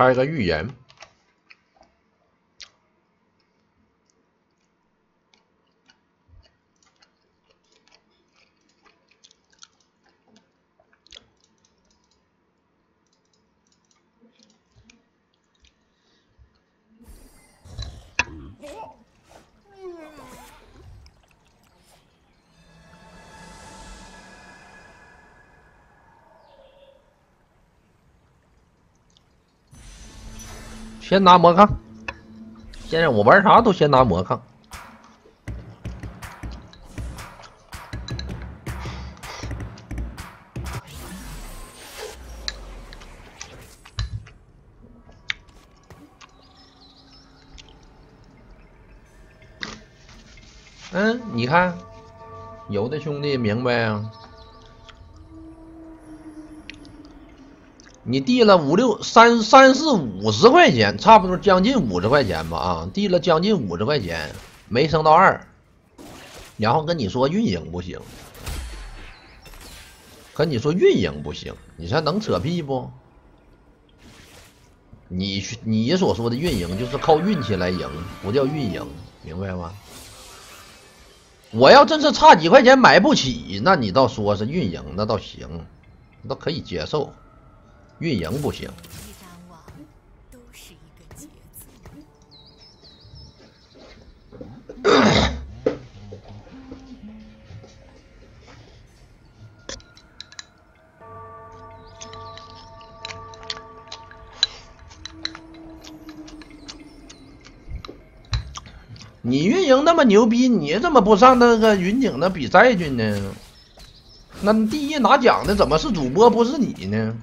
开个预言。先拿魔抗，现在我玩啥都先拿魔抗。你看，有的兄弟明白啊。你递了三四50块钱，差不多将近50块钱吧啊，递了将近50块钱，没升到2，然后跟你说运营不行，跟你说运营不行，你说能扯屁不？你所说的运营就是靠运气来赢，不叫运营，明白吗？我要真是差几块钱买不起，那你倒说是运营，那倒行，那倒可以接受。运营不行。你运营那么牛逼，你怎么不上那个云顶的比赛去呢？那第一拿奖的怎么是主播不是你呢？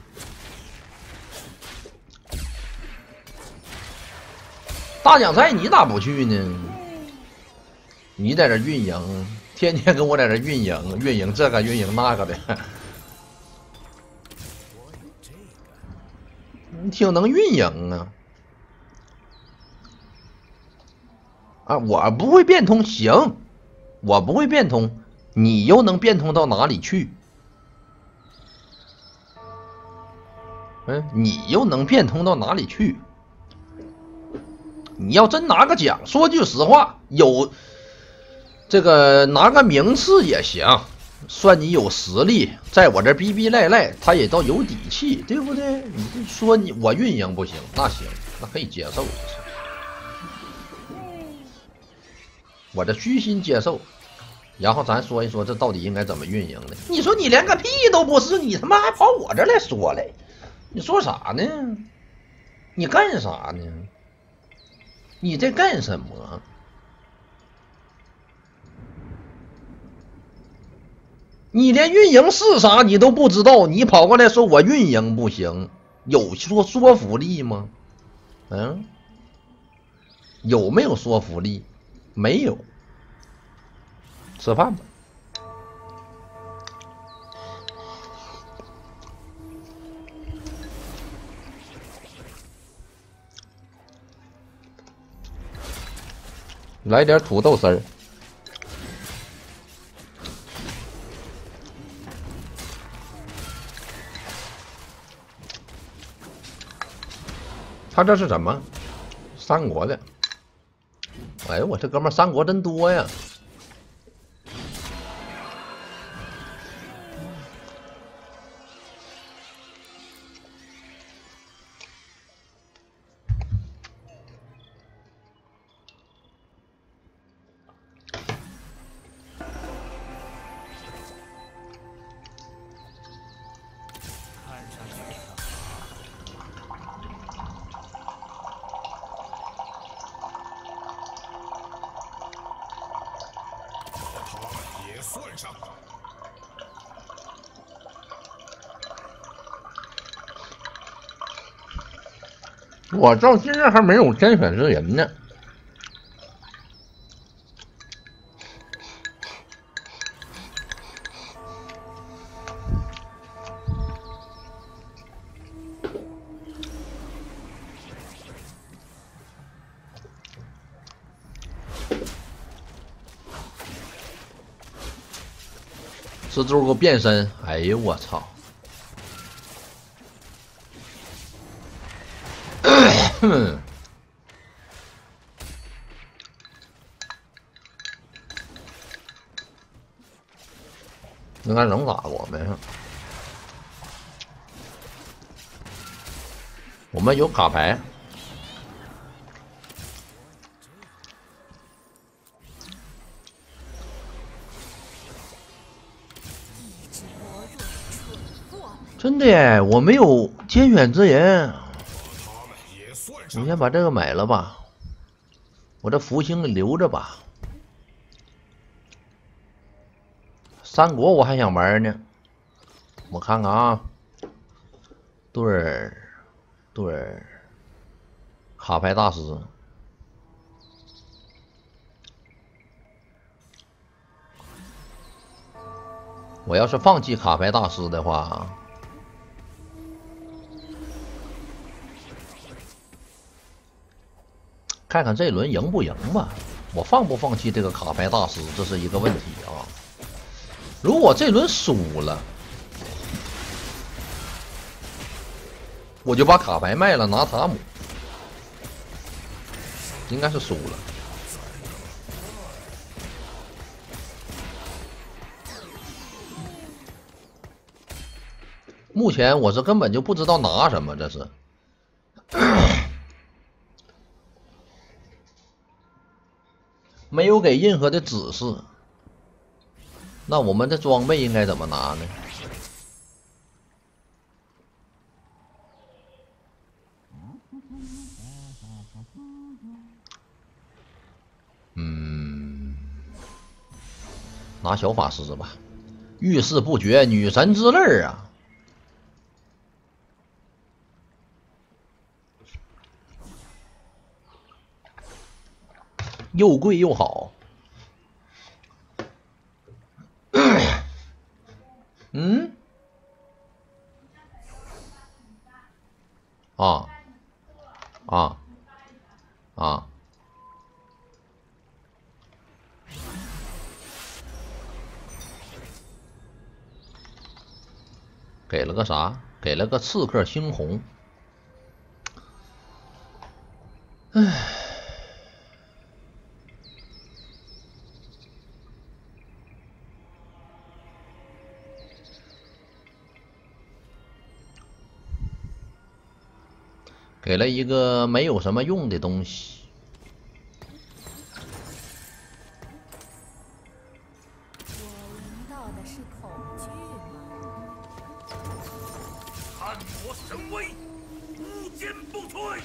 大奖赛你咋不去呢？你在这运营，天天跟我在这运营这个运营那个的，你挺能运营啊！啊，我不会变通，行，我不会变通，你又能变通到哪里去？你又能变通到哪里去？你要真拿个奖，说句实话，有这个拿个名次也行，算你有实力，在我这逼逼赖赖，他也倒有底气，对不对？你说我运营不行，那行，那可以接受，我这虚心接受。然后咱说一说这到底应该怎么运营的？你说你连个屁都不是，你他妈还跑我这来说来，你说啥呢？你干啥呢？你在干什么？你连运营是啥你都不知道，你跑过来说我运营不行，有说服力吗？有没有说服力？没有。吃饭吧。来点土豆丝儿。他这是什么？三国的。哎呦我这哥们儿三国真多呀！我到现在还没有天选之人呢。蜘蛛给我变身！哎呦我操！ 哼，应该能打过没事。我们有卡牌。真的耶，我没有天选之人，我先把这个买了吧，我这福星留着吧。三国我还想玩呢，我看看啊，对儿，对儿，卡牌大师。我要是放弃卡牌大师的话。看看这轮赢不赢吧，我放不放弃这个卡牌大师，这是一个问题啊。如果这轮输了，我就把卡牌卖了，拿塔姆。应该是输了。目前我是根本就不知道拿什么，这是。没有给任何的指示，那我们的装备应该怎么拿呢？拿小法师吧，遇事不决，女神之泪啊！又贵又好。嗯？啊啊啊！给了个啥？给了个刺客猩红。唉。给了一个没有什么用的东西。 我闻到的是恐惧吗？ 看我神威，无坚不摧！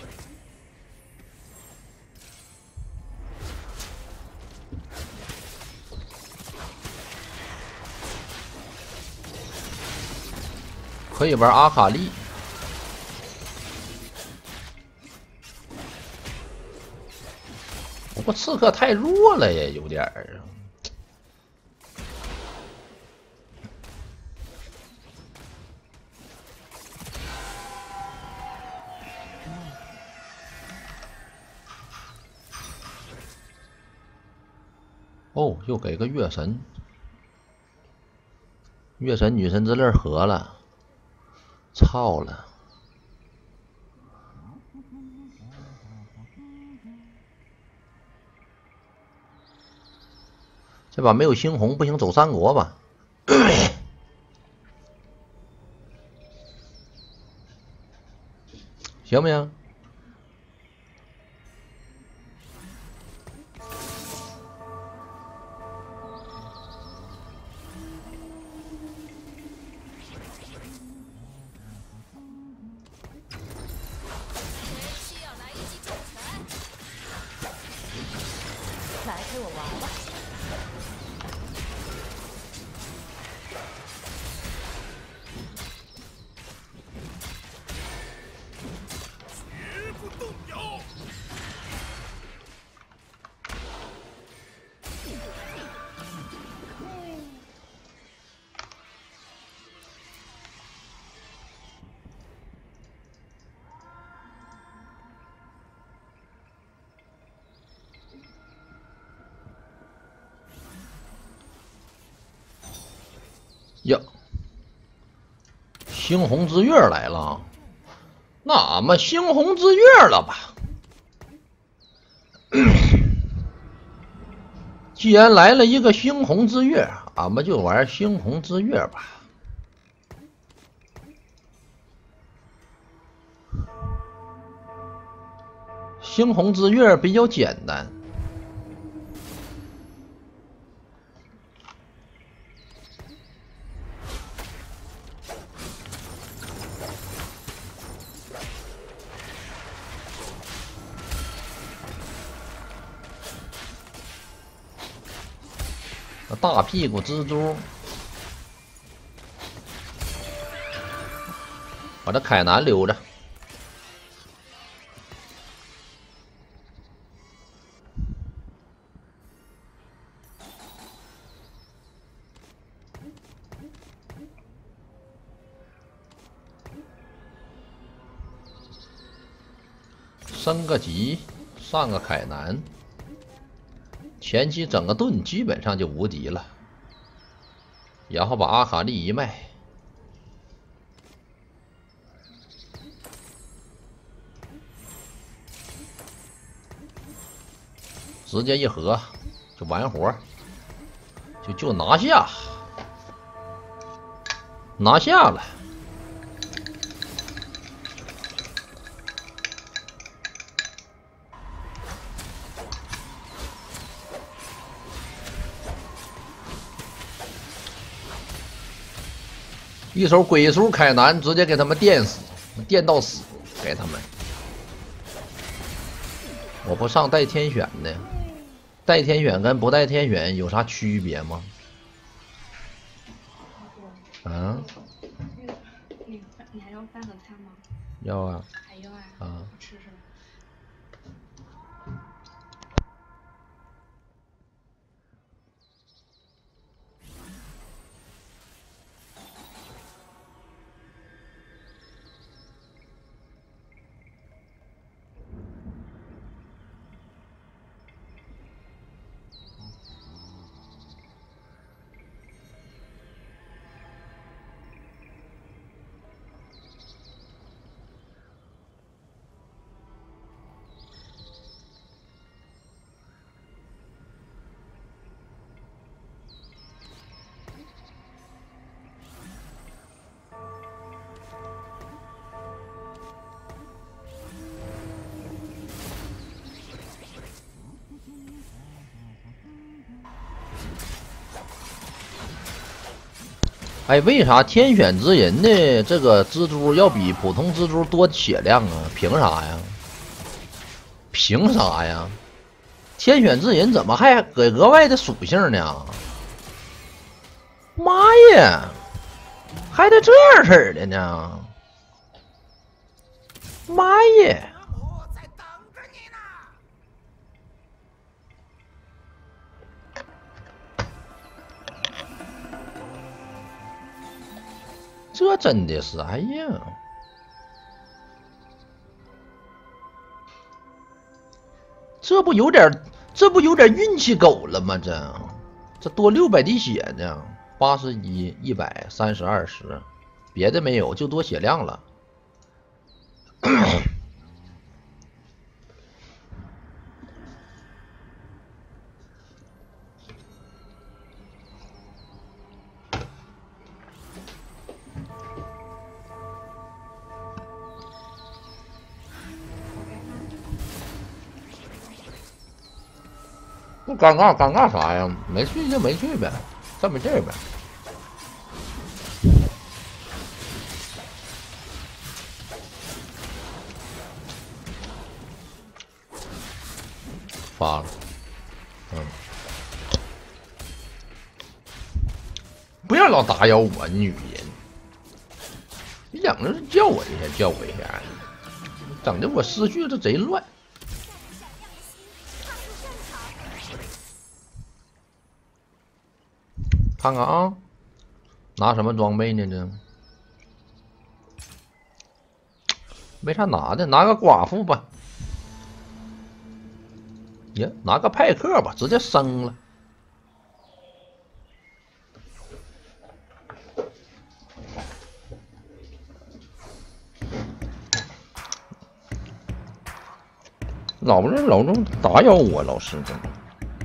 可以玩阿卡丽。不过刺客太弱了呀，有点儿。哦，又给个月神，月神女神之泪合了，操了！这把没有猩红不行，走三国吧。行不行？ 需要来一记重拳？来陪我玩吧。 绝不动摇！ 呀，猩红之月来了， 那俺们猩红之月了吧？既然来了一个猩红之月，俺们就玩猩红之月吧。猩红之月比较简单。大屁股蜘蛛，把这凯南留着。升个级，上个凯南。前期整个盾基本上就无敌了，然后把阿卡丽一卖，直接一合就完活，就拿下了。一手鬼书凯南直接给他们电死，电到死，给他们。我不上带天选的，带天选跟不带天选有啥区别吗？啊？ 你还要饭和菜吗？ 要啊。 还要啊？ 啊。 吃是吧？ 哎，为啥天选之人的这个蜘蛛要比普通蜘蛛多血量啊？凭啥呀？凭啥呀？天选之人怎么还给额外的属性呢？妈呀，还得这样式的呢！妈呀！ 我在等着你呢。 这真的是，哎呀，这不有点运气狗了吗？这多600滴血呢，81、100、30、20，别的没有，就多血量了。那尴尬啥呀？没去就没去呗，这么劲儿呗。发了，不要老打扰我，女人，你两个人叫我一下，整的我思绪这贼乱。看看啊，拿什么装备呢？这没啥拿的，拿个寡妇吧。呀，拿个派克吧，直接升了。 老中打扰我，老师真的。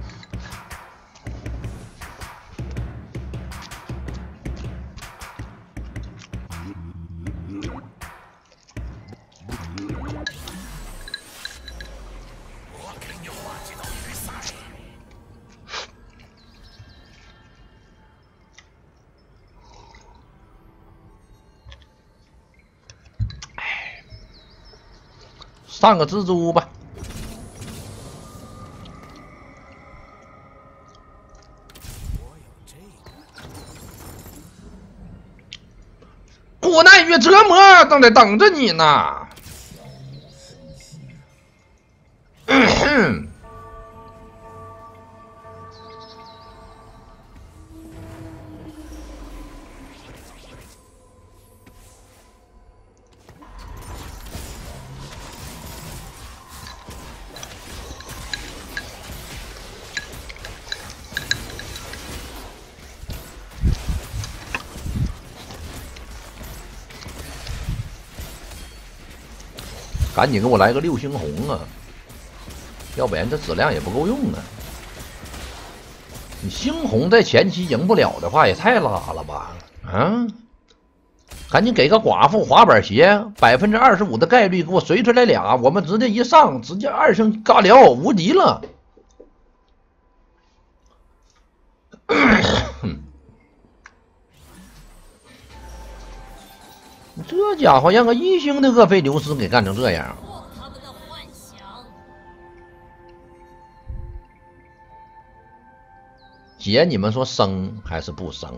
上个蜘蛛吧。苦难与折磨正在等着你呢。赶紧给我来个6星红啊！要不然这质量也不够用啊。你星红在前期赢不了的话，也太拉了吧！啊，赶紧给个寡妇滑板鞋，25%的概率给我随出来俩，我们直接一上，直接2星尬聊无敌了。这家伙让个1星的厄斐琉斯给干成这样。姐，你们说生还是不生？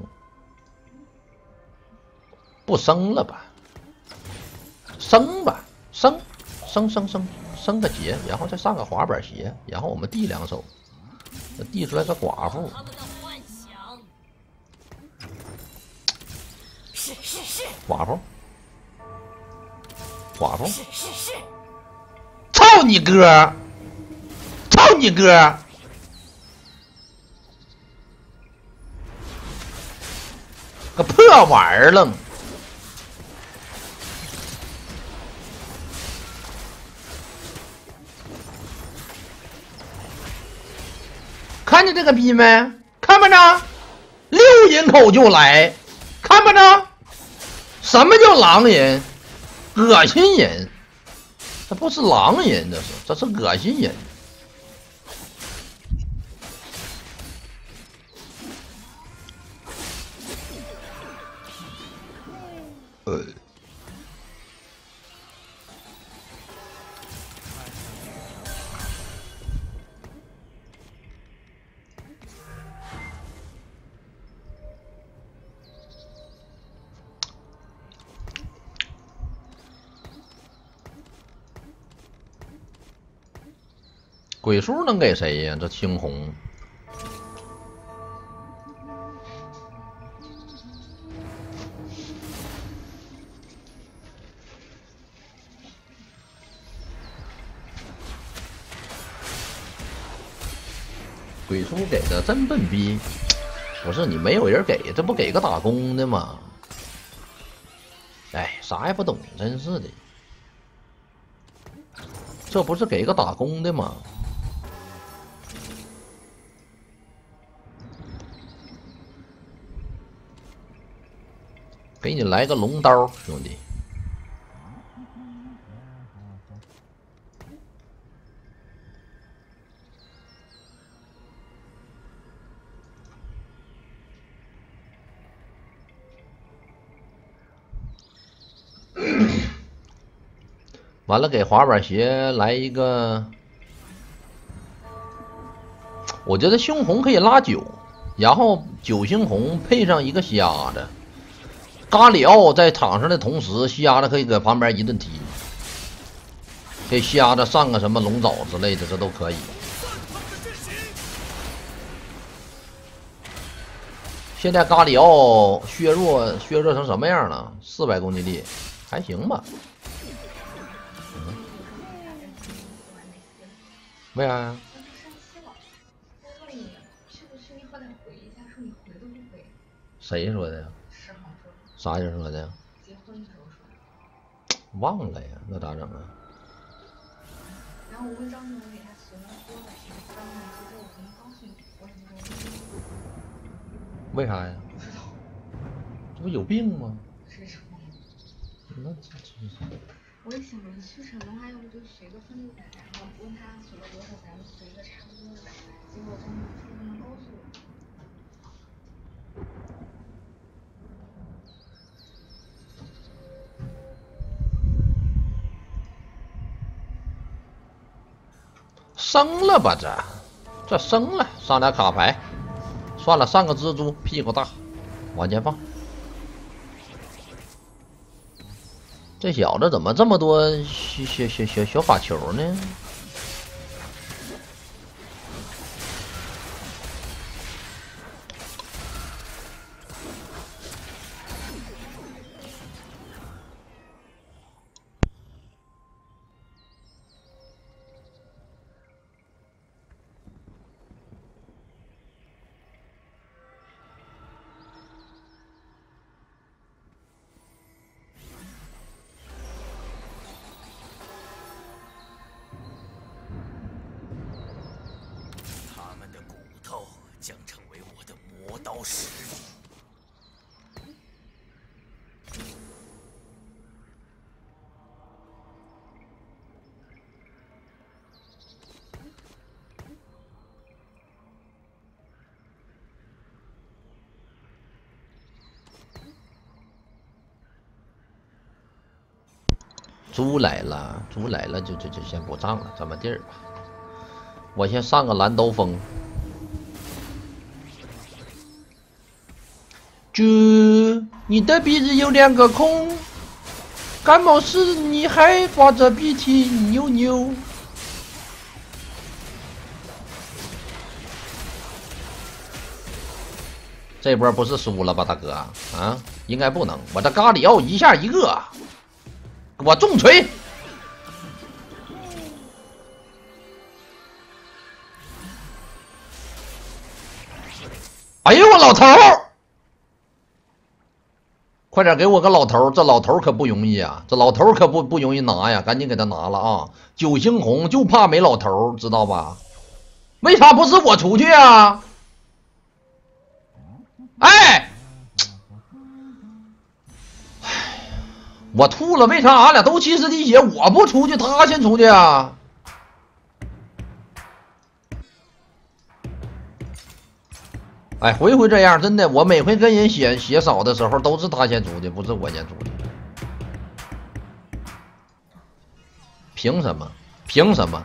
不生了吧？生吧，生个姐，然后再上个滑板鞋，然后我们递2手，递出来个寡妇。寡妇，寡妇，操你哥！操你哥！个破玩意儿了！看见这个逼没？看不着，6人口就来，看不着。什么叫狼人？恶心人！这不是狼人，这是恶心人。鬼叔能给谁呀？这青红。鬼叔给的真笨逼，不是你没有人给，这不给个打工的吗？哎，啥也不懂，真是的，这不是给个打工的吗？给你来个龙刀，兄弟。完了，给滑板鞋来一个，我觉得猩红可以拉9，然后9星红配上一个瞎子，咖里奥在场上的同时，瞎子可以搁旁边一顿踢，给瞎子上个什么龙爪之类的，这都可以。现在咖里奥削弱成什么样了？400攻击力，还行吧。为啥呀？谁说的呀？啥人说的呀？忘了呀，那咋整啊？ 然后我问张总，我给他形容说了什么？张总其实我不能告诉你，我也不知道为啥呀？这不有病吗？ 是什么。 那这我也想着去成龙，还要不就学个分仔，然后问他学了多少，咱们学个差不多的。结果张总说不能告诉我。 生了吧这生了，上俩卡牌，算了，上个蜘蛛屁股大，往前放。这小子怎么这么多小法球呢？ 他们的骨头将成为我的磨刀石。 猪来了，猪来了，就先不上了，咱们地儿吧。我先上个蓝刀锋。猪，你的鼻子有2个孔，感冒时你还挂着鼻涕扭扭。这波不是输了吧，大哥？啊，应该不能。我这咖喱奥一下一个，我重锤。哎呦我老头儿！快点给我个老头儿，这老头儿可不容易啊，这老头儿可不容易拿呀，赶紧给他拿了啊！9星红就怕没老头儿，知道吧？为啥不是我出去啊？哎，我吐了，为啥俺俩都70滴血，我不出去，他先出去啊？哎，回回这样，真的，我每回跟人血少的时候，都是他先出去，不是我先出去。凭什么？凭什么？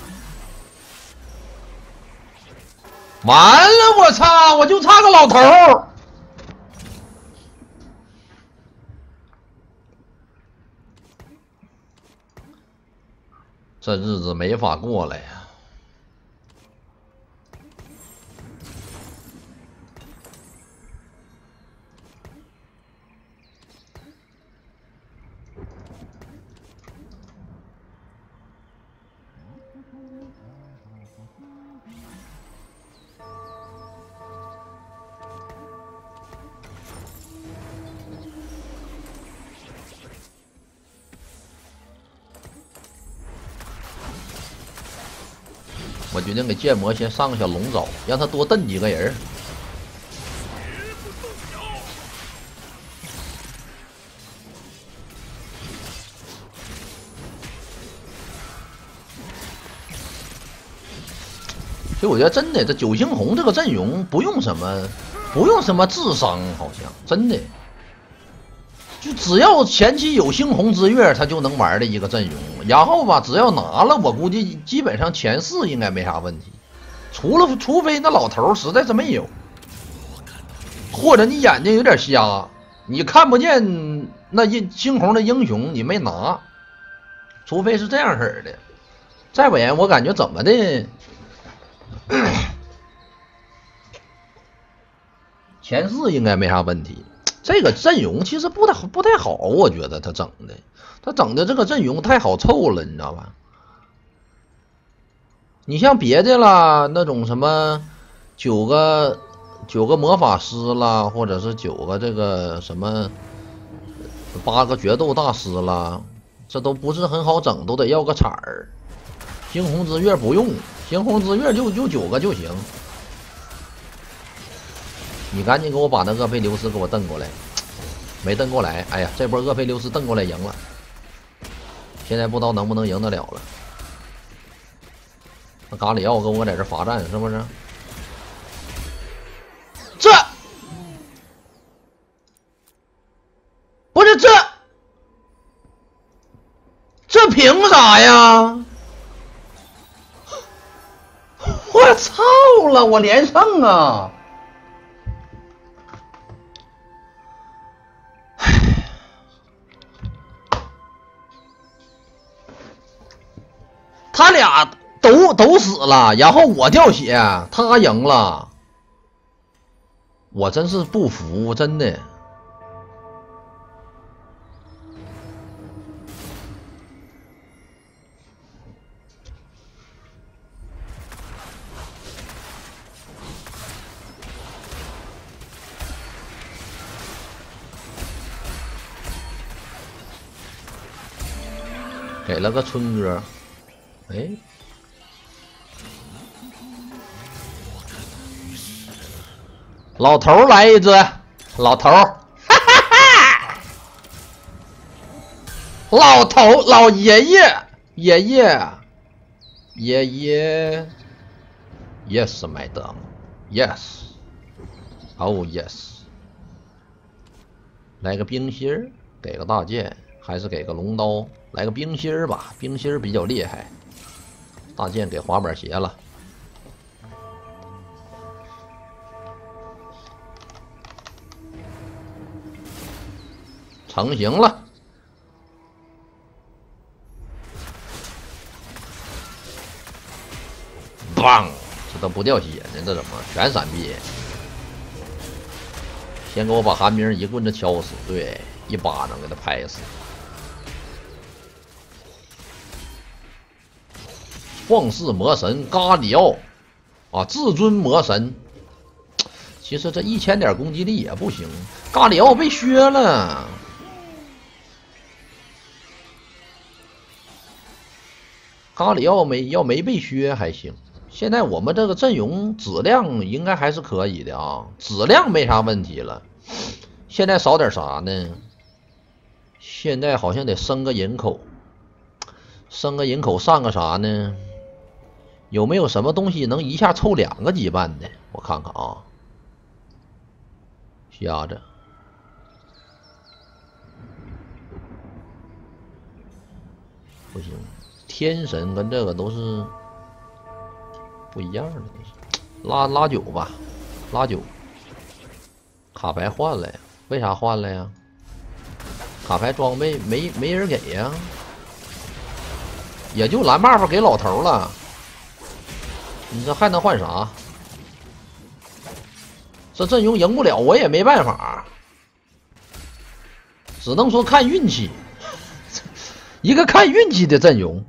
完了，我操！我就差个老头儿。这日子没法过了呀。我决定给剑魔先上个小龙爪，让他多蹬几个人。其实我觉得真的，这9星红这个阵容不用什么智商，好像真的，就只要前期有猩红之月，他就能玩的一个阵容。然后吧，只要拿了，我估计基本上前4应该没啥问题，除非那老头实在是没有，或者你眼睛有点瞎，你看不见那猩红的英雄，你没拿，除非是这样式的。再不然，我感觉怎么的，前4应该没啥问题。这个阵容其实不太好，我觉得他整的这个阵容太好凑了，你知道吧？你像别的啦，那种什么9个魔法师啦，或者是9个这个什么8个决斗大师啦，这都不是很好整，都得要个彩儿。 猩红之月不用，猩红之月就9个就行。你赶紧给我把那厄斐琉斯给我蹬过来，没蹬过来。哎呀，这波厄斐琉斯蹬过来赢了，现在不知道能不能赢得了了。那咖里奥跟我在这罚站是不是？这不是这凭啥呀？我操了，我连胜啊！他俩都死了，然后我掉血，他赢了，我真是不服，真的。给了个春哥，哎，老头来一只，老头，哈哈哈！老头，老爷爷，爷爷，Yes, madam, Yes, Oh yes。来个冰心儿，给个大剑，还是给个龙刀？来个冰心儿吧，冰心儿比较厉害。大剑给滑板鞋了。成型了，棒！这都不掉血呢，这怎么全闪避？先给我把寒冰一棍子敲死，对，一巴掌给他拍死。旷世魔神咖里奥啊，至尊魔神。其实这1000点攻击力也不行，咖里奥被削了。咖里奥没被削还行，现在我们这个阵容质量应该还是可以的啊，质量没啥问题了。现在少点啥呢？现在好像得升个人口，升个人口上个啥呢？有没有什么东西能一下凑2个羁绊的？我看看啊，瞎着。不行，天神跟这个都是不一样的东西。拉9吧，拉9。卡牌换了呀？为啥换了呀？卡牌装备没人给呀，也就蓝 buff 给老头了。你这还能换啥？这阵容赢不了，我也没办法，只能说看运气。一个看运气的阵容。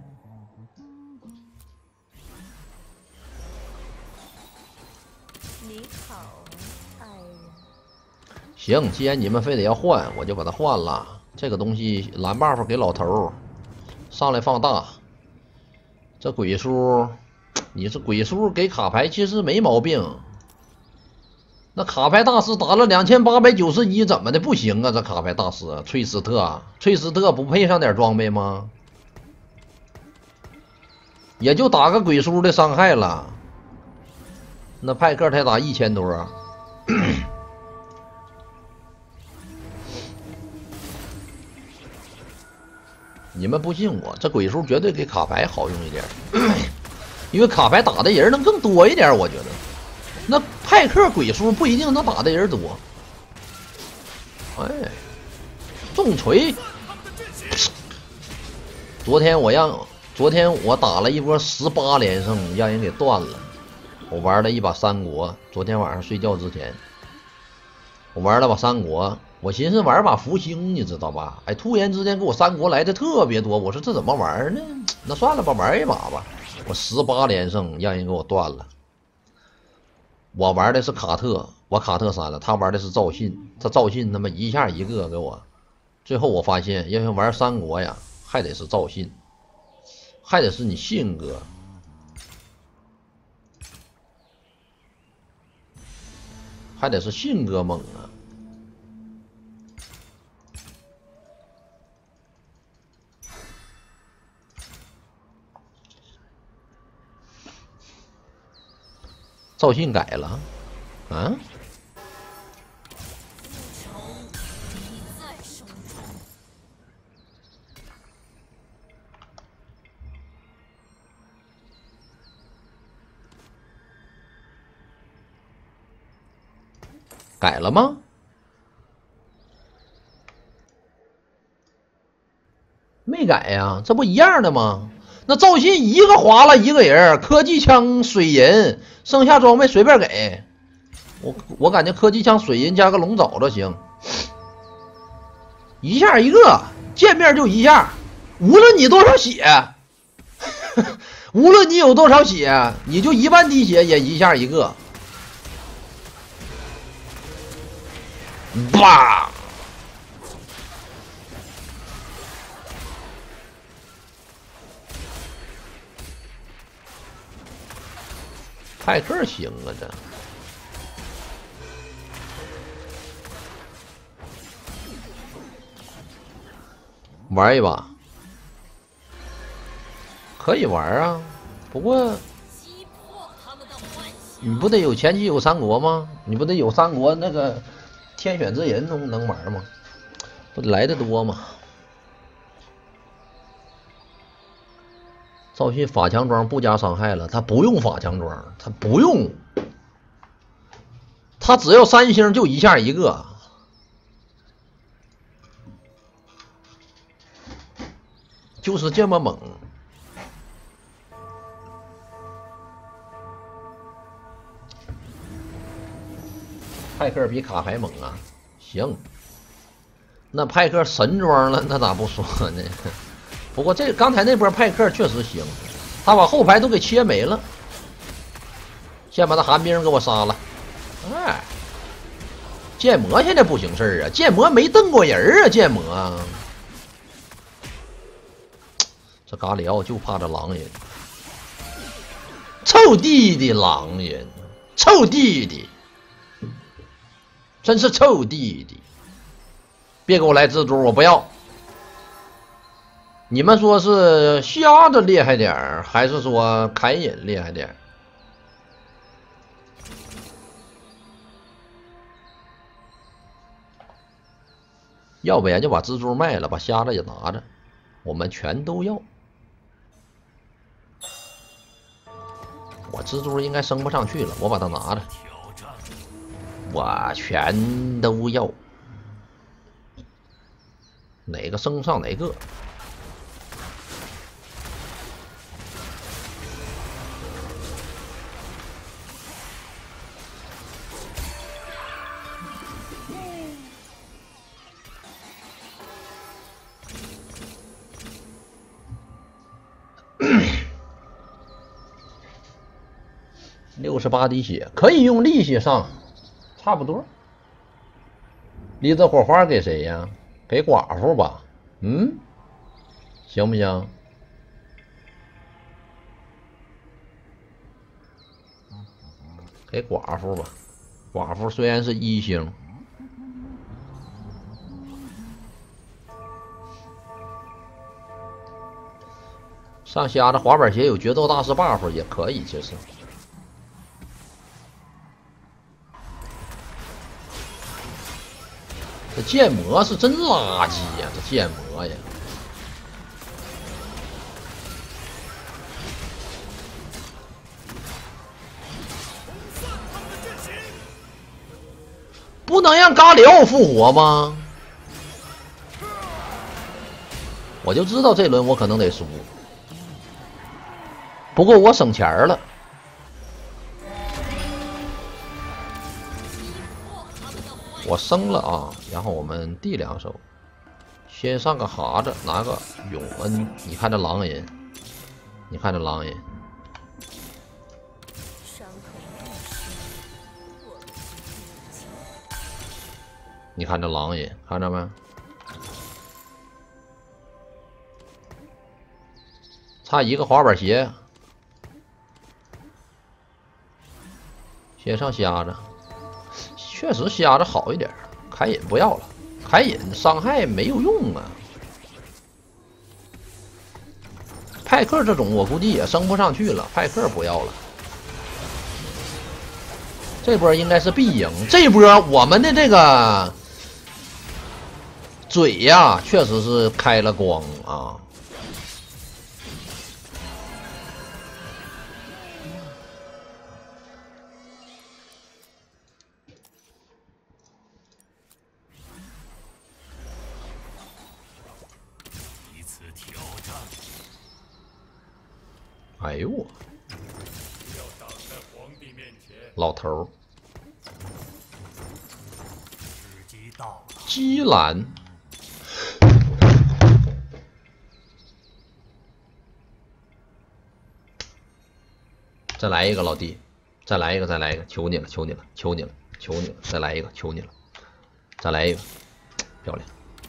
你好，爱人。 行，既然你们非得要换，我就把它换了。这个东西蓝 buff 给老头，上来放大。这鬼叔，你是鬼叔给卡牌其实没毛病。那卡牌大师打了2891，怎么的不行啊？这卡牌大师崔斯特不配上点装备吗？也就打个鬼叔的伤害了。那派克才打1000多。你们不信我，这鬼叔绝对给卡牌好用一点，因为卡牌打的人能更多一点，我觉得。那派克鬼叔不一定能打的人多。哎，重锤！昨天我打了一波18连胜，让人给断了。我玩了一把三国，昨天晚上睡觉之前，我玩了把三国。我寻思玩把福星，你知道吧？哎，突然之间给我三国来的特别多，我说这怎么玩呢？那算了吧，玩一把吧。我18连胜，让人给我断了。我玩的是卡特，我卡特删了，他玩的是赵信，他赵信他妈一下一个给我。最后我发现，要玩三国呀，还得是赵信，还得是你信哥， 还得是性格猛啊。赵信改了，啊？改了吗？没改呀，这不一样的吗？那赵信一个划了一个人，科技枪、水银，剩下装备随便给。我感觉科技枪、水银加个龙爪子行，一下一个，见面就一下，无论你多少血，无论你有多少血，你就1万滴血也一下一个。吧，派克行啊，这玩一把可以玩啊，不过你不得有前期有三国吗？你不得有三国那个天选之人能玩吗？不得来的多吗？赵信法强装不加伤害了，他不用法强装，他不用，他只要3星就一下一个。就是这么猛。派克比卡牌猛啊！行，那派克神装了，那咋不说呢？不过这刚才那波派克确实行，他把后排都给切没了。先把他寒冰给我杀了。哎，剑魔现在不行事啊！剑魔没瞪过人啊！剑魔，这嘎里奥就怕这狼人，臭弟弟狼人，臭弟弟。真是臭弟弟！别给我来蜘蛛，我不要。你们说是瞎子厉害点还是说凯隐厉害点？要不然就把蜘蛛卖了，把瞎子也拿着，我们全都要。我蜘蛛应该升不上去了，我把它拿着。我全都要，哪个升上哪个。68滴血，可以用力气上。差不多，离子火花给谁呀？给寡妇吧。嗯，行不行？给寡妇吧。寡妇虽然是1星，上瞎子滑板鞋有决斗大师 buff 也可以，其实。这剑魔是真垃圾呀！这剑魔呀，不能让嘎里奥复活吗？我就知道这轮我可能得输，不过我省钱了。我升了啊，然后我们第2手，先上个哈子，拿个永恩。你看这狼人，你看这狼人，你看这狼人，看着没？差一个滑板鞋，先上瞎子。 确实瞎子好一点，开引不要了，开引伤害没有用啊。派克这种我估计也升不上去了，派克不要了。这波应该是必赢，这波我们的这个嘴呀，确实是开了光啊。哎呦我！老头儿，基兰，再来一个老弟，再来一个，再来一个，求你了，求你了，求你了，求你了，再来一个，求你了，再来一个，漂亮。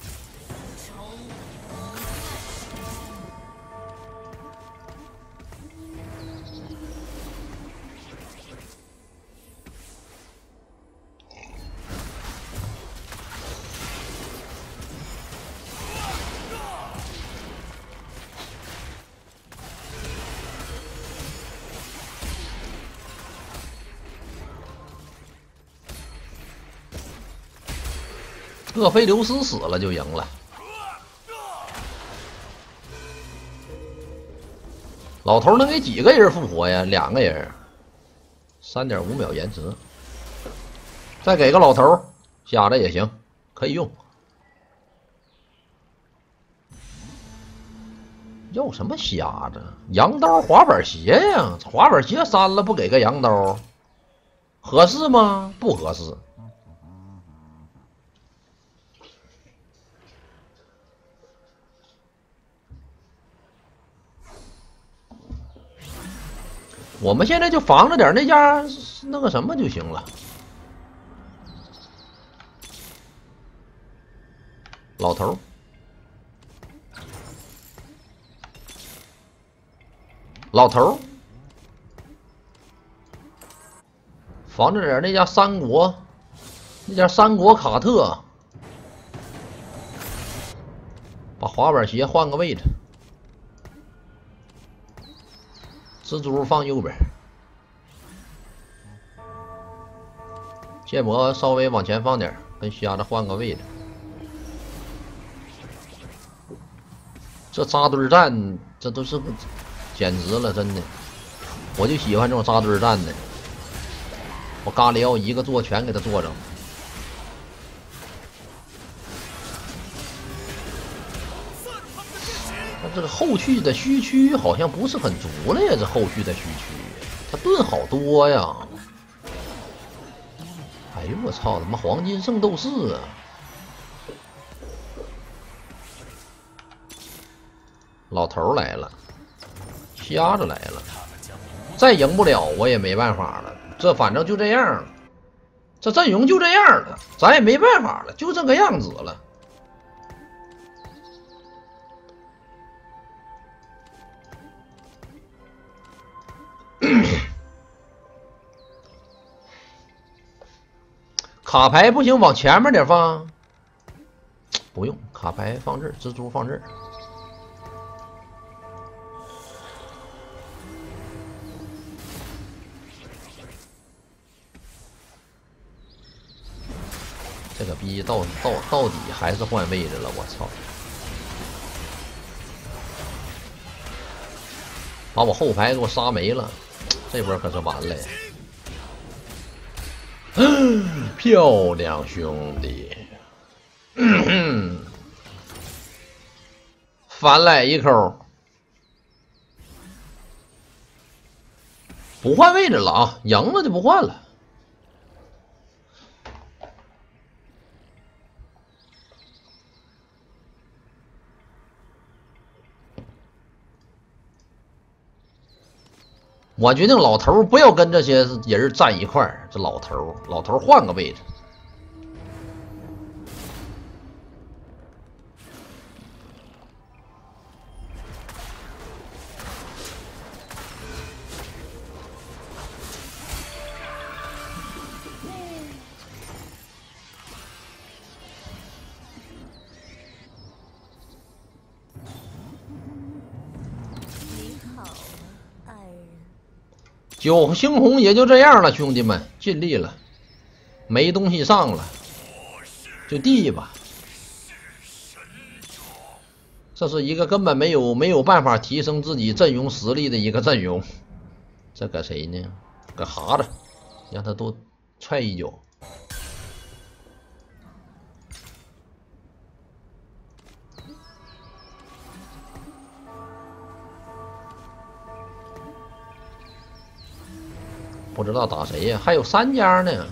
厄菲琉斯死了就赢了。老头能给几个人复活呀？2个人，3.5秒延迟。再给个老头，瞎子也行，可以用。要什么瞎子？羊刀滑板鞋呀，滑板鞋删了不给个羊刀，合适吗？不合适。我们现在就防着点那家那个什么就行了。老头，老头，防着点那家三国，那家三国卡特，把滑板鞋换个位置。蜘蛛放右边，剑魔稍微往前放点，跟瞎子换个位置。这扎堆战，这都是简直了，真的，我就喜欢这种扎堆战的。我咖喱要一个做全给他做着。这个后续的虚区好像不是很足了呀，这后续的虚区，他盾好多呀！哎呦我操，他妈黄金圣斗士啊！老头来了，瞎子来了，再赢不了我也没办法了，这反正就这样，这阵容就这样了，咱也没办法了，就这个样子了。卡牌不行，往前面点放。不用，卡牌放这儿，蜘蛛放这儿。这个逼到底还是换位置了，我操！把我后排给我杀没了，这波可是完了。漂亮，兄弟！反来一口，不换位置了啊！赢了就不换了。我决定老头不要跟这些人站一块儿，这老头换个位置。 9星红也就这样了，兄弟们，尽力了，没东西上了，就地吧。这是一个根本没有办法提升自己阵容实力的一个阵容。这搁谁呢？搁哈子，让他多踹一脚。不知道打谁呀？还有3家呢。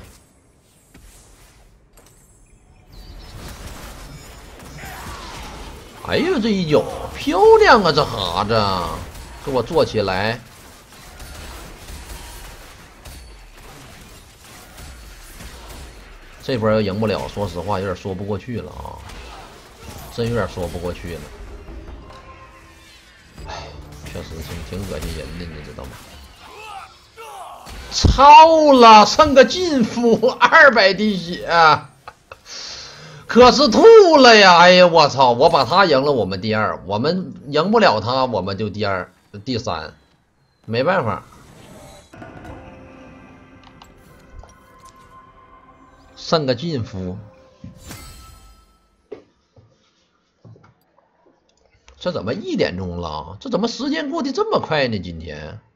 哎呦，这一脚漂亮啊！这哈子，给我做起来！这波要赢不了，说实话有点说不过去了啊，真有点说不过去了。哎，确实挺恶心人的，你知道吗？超了，剩个禁夫200滴血，可是吐了呀！哎呀，我操！我把他赢了，我们第2，我们赢不了他，我们就第2、第3，没办法。剩个禁夫，这怎么1点钟了？这怎么时间过得这么快呢？今天。